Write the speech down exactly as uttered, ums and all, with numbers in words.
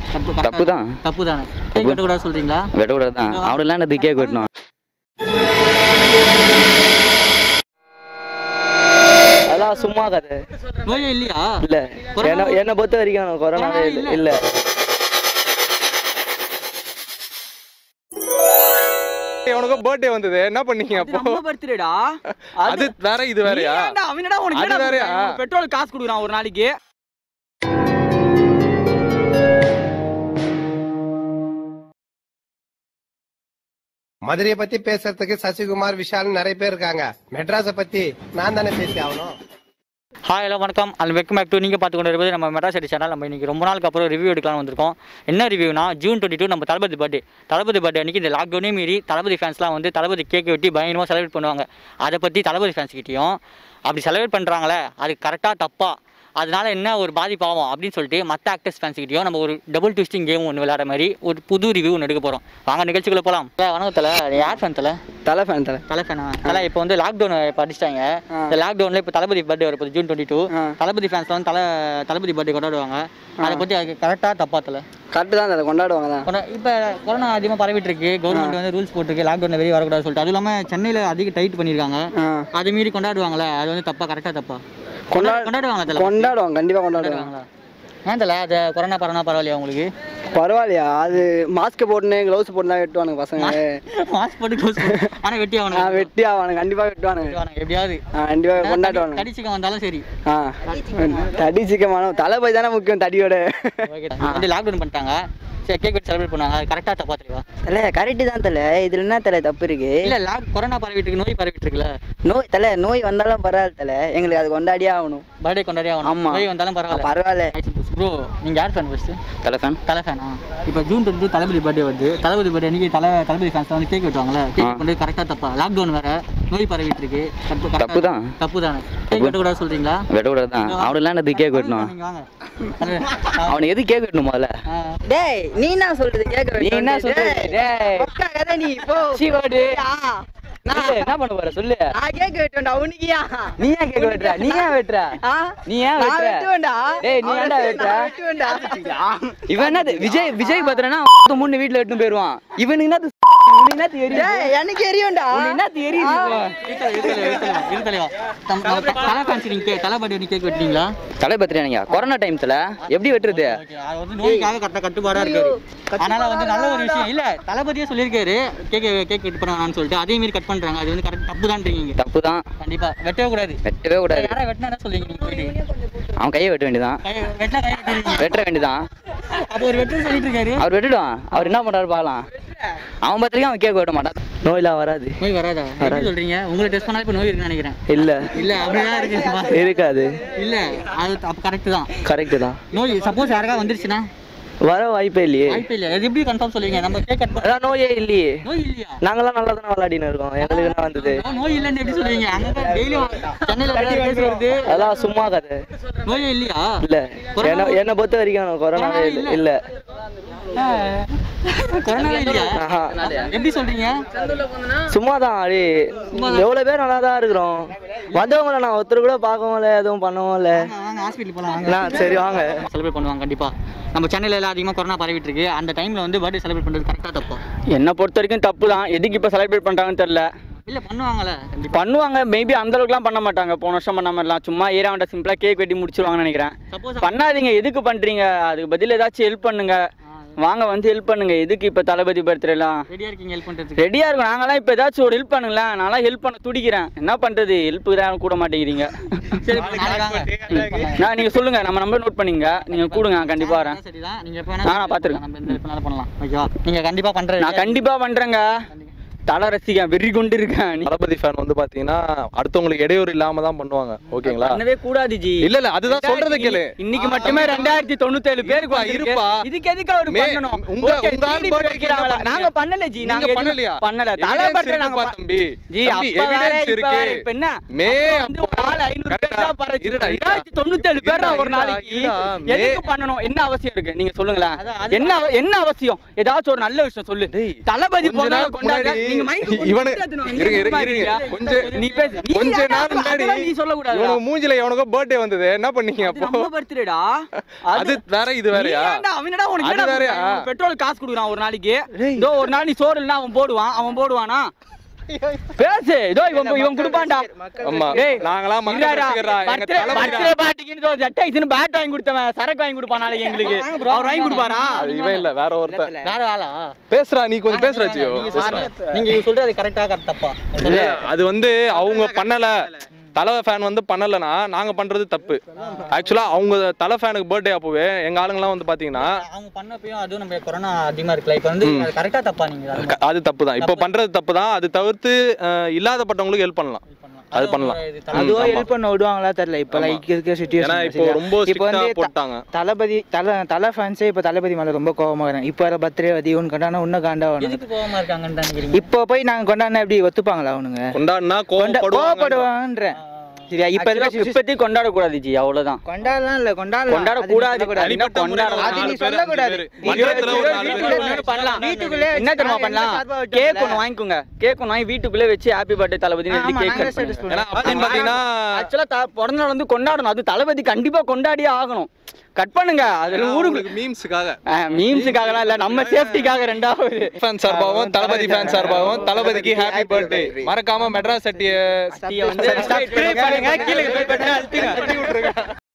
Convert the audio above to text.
தப்பு தான். தப்பு தானே. கேக் வெட்டக்கூடாது சொல்றீங்களா? வெட்டக்கூடாது தான். அவனுக்குலாம் என்ன கேக் வெட்டணும்? அதெல்லாம் சும்மா கதை. நோயே இல்லையா? இல்ல, என்ன என்ன பொறுத்த வரைக்கும் கொரோனாவே இல்லை. இல்லை உனக்கு பர்த்டே வந்தது, என்ன பண்ணீங்க அப்போ? நம்ம பர்த்டேடா. அது வேற இது வேறயா? அவனடா உனக்கு அது வேறயா? பெட்ரோல் காசு கொடுக்குறான் ஒரு நாளைக்கு. மதுரையை பத்தி பேசுறதுக்கு சசிகுமார், விஷால் நிறைய பேர் இருக்காங்க. மெட்ராஸை பத்தி நான் தானே பேசி ஆகணும். ஹாய் ஹலோ வணக்கம். அது வெல்கம் பேக் டு நீங்கள் பார்த்து கொண்டு இருப்பது நம்ம மெட்ராஸ் சிட்டி சேனல். நம்ம இன்றைக்கி ரொம்ப நாளுக்கு அப்புறம் ரிவ்யூ எடுக்கலாம் வந்திருக்கோம். என்ன ரிவ்யூனா, ஜூன் டுவெண்ட்டி டூ நம்ம தளபதி பர்த்டே. தளபதி பர்த்டே அன்றைக்கி இந்த லாக்டவுனே மீறி தளபதி ஃபேன்ஸ்லாம் வந்து தளபதி கேக் வெட்டி பயங்கரமாக செலிப்ரேட் பண்ணுவாங்க. அதை பற்றி தளபதி ஃபேன்ஸ்கிட்டையும் அப்படி செலிப்ரேட் பண்ணுறாங்களே அது கரெக்டாக தப்பா, அதனால என்ன ஒரு பாதிப்பாகும் அப்படின்னு சொல்லிட்டு மற்ற ஆக்டர்ஸ் ஃபேன்ஸ்கிட்டையும் நம்ம ஒரு டபுள் ட்விஸ்டிங் கேம் ஒன்று விளையாட மாதிரி ஒரு புது ரிவ்யூ ஒன்று எடுக்க போகிறோம். வாங்க நிகழ்ச்சிக்குள்ளே போகலாம். வணக்கத்தில் யார் ஃபேன்? தலை தலை ஃபேன். தலை தலை ஃபேனா? தலை இப்போ வந்து லாக்டவுன் இப்போ அடிச்சிட்டாங்க. இந்த லாக்டவுனில் இப்போ தளபதி பர்த்டே வரப்போது ஜூன் டுவெண்ட்டி டூ. தளபதி ஃபேன்ஸ்லாம் வந்து தலை தளபதி பர்த்டே கொண்டாடுவாங்க. அதை பற்றி அது கரெக்டாக தப்பா? தலை கரெக்டு தான். அதை கொண்டாடுவாங்க தான். இப்போ கொரோனா அதிகமாக பரவிட்டு இருக்கு. கவர்மெண்ட் வந்து ரூல்ஸ் போட்டிருக்கு லாக்டவுனில் வெளியே வரக்கூடாது சொல்லிட்டு. அதுவும் இல்லாமல் சென்னையில் அதிக டைட் பண்ணியிருக்காங்க. அது மீறி கொண்டாடுவாங்களே, அது வந்து தப்பா கரெக்டாக தப்பா? கொண்டாடுவாங்க கொண்டாடுவாங்க கண்டிப்பாக கொண்டாடுவாங்க. ஏன் தலை அது கொரோனா பரவாயில்ல பரவாயில்லையா உங்களுக்கு? பரவாயில்லையா? அது மாஸ்க் போட்டுன்னு க்ளவுஸ் போட்டு தான் வெட்டுவானுங்க பசங்க. மாஸ்க் போட்டு க்ளவுஸ் ஆனால் வெட்டி ஆகணும். வெட்டி ஆவானுங்க கண்டிப்பாக வெட்டுவானுங்க. எப்படியாவது கண்டிப்பாக கொண்டாடுவானுங்க. தடி சிக்கன் வந்தாலும் சரி. ஆ தடி சிக்கமான தளபதி தானே முக்கியம் தடியோட. வந்து லாக்டவுன் பண்ணிட்டாங்க. சரி, கேக் வெட்டி செலிப்ரேட் பண்ணுவாங்க. அது கரெக்டாக தப்பா தெரியவா? தலை கரெக்டு தான் தலை. இதில் என்ன தலை தப்பு இருக்கு? இல்லை லாக் கொரோனா பரவிட்டு இருக்கு, நோய் பரவிட்டு இருக்குல்ல. நோய் தலை நோய் வந்தாலும் பரவாயில்ல தலை, எங்களுக்கு அது கொண்டாடியே ஆகணும். பர்த்டே கொண்டாடியே ஆகணும். ஆமாம், நோய் வந்தாலும் பரவாயில்ல பரவாயில்ல. ப்ரோ நீங்கள் யார் ஃபேன் ஃபர்ஸ்ட்டு? தலை ஃபேன். தலை ஃபேனா? இப்போ June twenty two Thalapathy birthday வருது. தளபதி பர்த்டே அன்றைக்கி தலை தளபதி ஃபேன்ஸ் வந்து கேக் வெட்டுவாங்களே, கேக் வந்து கரெக்டாக தப்பா? லாக்டவுன் வேறு, நோய் பரவிட்டு இருக்கு. தப்பு தான். தப்பு தானே. கேக் வெட்டக்கூடாது சொல்கிறீங்களா? வெட்டக்கூடாது தான். அவனுக்குலாம் என்ன கேக் வெட்டணும்? வாங்க அவனுக்கு எது கேக் வெட்டணும் முதல்ல? டேய் நீ என்ன சொல்றது? கேக்க நீ என்ன சொல்றது? டேய் கதை நீ போ. சீவாடு என்ன பண்ண போற சொல்லு. நான் கேக்க வெட்டுவேன்டா. உனக்கியா? நீ ஏன் கேக் வெட்ற? நீ ஏன் வெட்ற? நீ ஏன் வெட்ற? வெட்டுவேன்டா. டேய் நீ ஏன்டா வெட்ற? வெட்டுவேன்டா. இவன் என்ன விஜய் விஜய் பத்ரனா மூணு வீட்ல வெட்டு போயிடுவான். இவனுக்கு என்ன உனக்கு என்ன தெரியும்? டேய் எனக்கு எரியும்டா. உனக்கு என்ன தெரியும்? தலை ஃபேன்ஸ் நீங்க தலை பர்த்டே கேக் வெட்டீங்களா? தலை பர்த்டே நீங்க கொரோனா டைம்ல எப்படி வெட்டுறது? அது வந்து நோய்க்காக கரெக்டா கட்டுப்பாடா இருக்காரு. அதனால வந்து நல்ல ஒரு விஷயம் இல்ல. தளபதியே சொல்லியிருக்காரு கேக் கேக் கட் பண்ணான்னு சொல்லிட்டு. அதே மாதிரி கட் பண்றாங்க. அது வந்து கரெக்ட் தப்பு தான்றீங்க. தப்பு தான். கண்டிப்பா வெட்டவே கூடாது. வெட்டவே கூடாது. யாரா வெட்டினா என்ன சொல்றீங்க நீங்க? போயிட்டு அவன் கையை வெட்ட வேண்டியதான். வெட்டினா கையை வெட்டுறீங்க. வெட்ட வேண்டியதான். அப்போ ஒரு வெட்டு சொல்லிட்டு இருக்காரு. அவர் வெட்டிடுவான். அவர் என்ன பண்றாரு பார்க்கலாம். அவன் பத்திரிக்கை அவன் கேக் வெட்ட மாட்டான். நோயெல்லாம் வராது. நோய் வராதா? எப்படி சொல்றீங்க? உங்களை டெஸ்ட் பண்ணா இப்ப நோய் இருக்குன்னு நினைக்கிறேன். இல்ல இல்ல அப்படிதான் இருக்கு. இருக்காது. இல்ல அது அப்ப கரெக்ட் தான். கரெக்ட் தான். நோய் சப்போஸ் யாருக்கா வந்துருச்சுன்னா வர வாய்ப்பே இல்லையே. வாய்ப்பே இல்ல. அது எப்படி கன்ஃபார்ம் சொல்லுவீங்க? நம்ம கேக் கட் பண்ணா நோயே இல்லையே. நோய் இல்லையா? நாங்கெல்லாம் நல்லா தானே விளையாடின்னு இருக்கோம். எங்களுக்கு என்ன வந்தது? நோய் இல்லன்னு எப்படி சொல்லுவீங்க? அங்க டெய்லி சென்னையில கேஸ் வருது. அதெல்லாம் சும்மா கதை. நோயே இல்லையா? இல்ல, என்ன என்ன பொறுத்த வரைக்கும் கொரோனாவே இல்ல. இல்ல கொரோனாவே இல்லையா? எப்படி சொல்றீங்க? சும்மாதான். அடி எவ்வளவு பேர் நல்லா தான் இருக்கிறோம். வந்தவங்கள நான் ஒருத்தர் கூட பார்க்கவும் இல்லை, எதுவும் பண்ணவும் இல்லை. ஹாஸ்பிட்டல் போலாம். சரி வாங்க. செலிப்ரேட் பண்ணுவாங்க கண்டிப்பா. நம்ம சென்னையில எல்லாம் அதிகமாக கொரோனா பரவிட்டு இருக்கு. அந்த டைம்ல வந்து பர்த்டே செலிப்ரேட் பண்றது கரெக்டா தப்பா? என்னை பொறுத்த வரைக்கும் தப்பு தான். எதுக்கு இப்போ செலிப்ரேட் பண்றாங்கன்னு தெரியல. இல்ல பண்ணுவாங்கல்ல, பண்ணுவாங்க. மேபி அந்த அளவுக்குலாம் பண்ண மாட்டாங்க. போன வருஷம் பண்ண மாதிரிலாம் சும்மா ஏரியாண்ட சிம்பிளா கேக் வெட்டி முடிச்சிருவாங்கன்னு நினைக்கிறேன். பண்ணாதீங்க. எதுக்கு பண்றீங்க? அதுக்கு பதில் ஏதாச்சும் ஹெல்ப் பண்ணுங்க. வாங்க வந்து ஹெல்ப் பண்ணுங்க. எதுக்கு இப்போ தளபதி பர்த்டேலாம் ரெடியா இருக்கீங்க ஹெல்ப் பண்றதுக்கு? ரெடியா இருக்கும். நாங்களாம் இப்போ ஏதாச்சும் ஒரு ஹெல்ப் பண்ணுங்களேன். நான்லாம் ஹெல்ப் பண்ண துடிக்கிறேன். என்ன பண்றது? ஹெல்ப் தான் கூட மாட்டேங்கிறீங்க. நான் நீங்க சொல்லுங்க. நம்ம நம்பர் நோட் பண்ணிங்க. நீங்க கூடுங்க. கண்டிப்பா வரேன். சரிதான். நீங்க எப்ப நான் பாத்துருக்கேன். நம்ம இந்த ஹெல்ப் பண்ணலாம். ஓகேவா? நீங்க கண்டிப்பா பண்றீங்க? நான் கண்டிப்பா பண்றேங்க. தலை ரசிகன் வெறி கொண்டு இருக்கேன். தளபதி ஃபேன் வந்து பாத்தீங்கன்னா அடுத்தவங்களுக்கு இடையூறு இல்லாம தான் பண்ணுவாங்க. ஓகேங்களா? பண்ணவே கூடாது ஜி. இல்ல இல்ல அதுதான் சொல்றது கேளு. இன்னைக்கு மட்டுமே ரெண்டாயிரத்தி தொண்ணூத்தி ஏழு பேருக்கு இருப்பா. இதுக்கு எதுக்கு அவர் பண்ணணும்? உங்க உங்க பர்த்டே நாங்க பண்ணல ஜி. நாங்க பண்ணலையா? பண்ணல. தலை பர்த்டே நாங்க தம்பி ஜி எவிடன்ஸ் இருக்கு. இப்ப என்ன மே ஆள் ஐநூறு பேர் தான் பரச்சு. ரெண்டாயிரத்தி தொண்ணூத்தி ஏழு பேர் ஒரு நாளைக்கு எதுக்கு பண்ணணும்? என்ன அவசியம் இருக்கு? நீங்க சொல்லுங்களேன். என்ன என்ன அவசியம்? ஏதாச்சும் ஒரு நல்ல விஷயம் சொல்லு. தளபதி போனா கொண்டாடுங்க. நீங்க மைக் இவனு இருங்க இருங்க இருங்க கொஞ்சம் நீ பேசு கொஞ்ச நாள் முன்னாடி நீ சொல்ல கூடாது இவனுக்கு மூஞ்சில எவனுக்கோ பர்த்டே வந்தது என்ன பண்ணீங்க அப்போ நம்ம பர்த்டேடா அது வேற இது வேறயா அவனடா உனக்கு அது வேறயா? என்னடா பெட்ரோல் காசு குடுக்குறான் ஒரு நாளைக்கு இதோ ஒரு நாள் நீ சோறு இல்லனா அவன் போடுவான் அவன் போடுவானா பேசு இதோ இவன் இவன் குடுப்பான்டா அம்மா டேய் நாங்கலாம் மக்கள் ரசிகரா எங்க தலை பர்த்டே பார்ட்டிக்கு இதோ ஜட்டை ஐஸ்னு பேட் வாங்கி கொடுத்தவன் சரக்கு வாங்கி கொடுப்பான் நாளைக்கு எங்களுக்கு அவர் வாங்கி கொடுப்பாரா அது இவன் இல்ல வேற ஒருத்தன் வேற ஆளா பேசுறா நீ கொஞ்சம் பேசுறா ஜியோ நீங்க சார் நீங்க சொல்றது கரெக்டா கரெக்ட் தப்பா இல்ல அது வந்து அவங்க பண்ணல தலை ஃபேன் வந்து பண்ணலனா நாங்க பண்றது தப்பு ஆக்சுவலா அவங்க தலை ஃபேனுக்கு பர்த்டே அப்பவே எங்க ஆளுங்கலாம் வந்து பாத்தீங்கன்னா அவங்க பண்ணப்பயும் அதுவும் நம்ம கொரோனா அதிகமா இருக்குல்ல இப்போ வந்து கரெக்டா தப்பா நீங்க அது தப்பு தான் இப்போ பண்றது தப்பு தான் அது தவிர்த்து அஹ், இல்லாதப்பட்டவங்களுக்கு ஹெல்ப் பண்ணலாம் அது பண்ணலாம் அதுவா ஹெல்ப் பண்ண விடுவாங்களா தெரியல இப்ப லைக் இருக்க ஏன்னா சிச்சுவேஷன் இப்போ ரொம்ப இப்போ ஸ்ட்ரிக்ட்டா வந்து த- போட்டாங்க தளபதி தல தலை ஃபேன்ஸே இப்போ தளபதி மேல ரொம்ப கோவமா இருக்காங்க இப்போ வர பர்த்டே அது இவனு கொண்டாடினா இன்னும் காண்டாவானுங்க எதுக்கு போகாம இருக்காங்கன்னு நினைக்கிறீங்க இப்போ போய் நாங்க கொண்டாடினா எப்படி ஒத்துப்பாங்களா அவனுங்க கொண்டாடினா கொண்டா- கோவப்படுவாங்க கோவப்படுவாங்கன்ற சரியா இப்ப இருக்க situation- இப்பத்தி கொண்டாட கூடாது ஜி அவ்வளவுதான் கொண்டாடலாம் இல்ல கொண்டாடலாம் கொண்டாட அது கூடாது நீ சொல்லக்கூடாது. தனிப்பட்ட முறையில அது நீ நாலு பேர், சொல்லக்கூடாது. அஞ்சு பேர். வீட்டுக்குள்ளே மன்றத்துல ஒரு நாலு பேர். வீட்டுக்குள்ளே பண்ணலாம் வீட்டுக்குள்ளே என்ன தெரியுமா நான் பண்ணலாம் எங்க சார்பா விட்டு கேக் வரல. ஒன்று வாங்கிக்கோங்க கேக் ஒன்று வாங்கி வீட்டுக்குள்ளே வச்சு ஹாப்பி பர்த்டே தளபதி ஆமா, கேக் நாங்களே கட் status பண்ணுங்க ஏன்னா அப்படின்னு பாத்தீங்கன்னா ஆக்சுவலா பிறந்த நாள் வந்து கொண்டாடணும் அது தளபதி கண்டிப்பா கொண்டாடியே ஆகணும் கட் பண்ணுங்க அதுல ஊருக்கு உங்களுக்கு மீம்ஸுக்காக மீம்ஸுக்காகலாம் இல்ல நம்ம சேஃப்டிக்காக ரெண்டாவது ஃபேன் சார்பாகவும் தளபதி ஃபேன் சார்பாகவும் தளபதிக்கு ஹாப்பி பர்த்டே மறக்காம மெட்ராஸ் சட்டியை வந்து subscribe பண்ணுங்க, கீழே bell button அழுத்துங்க.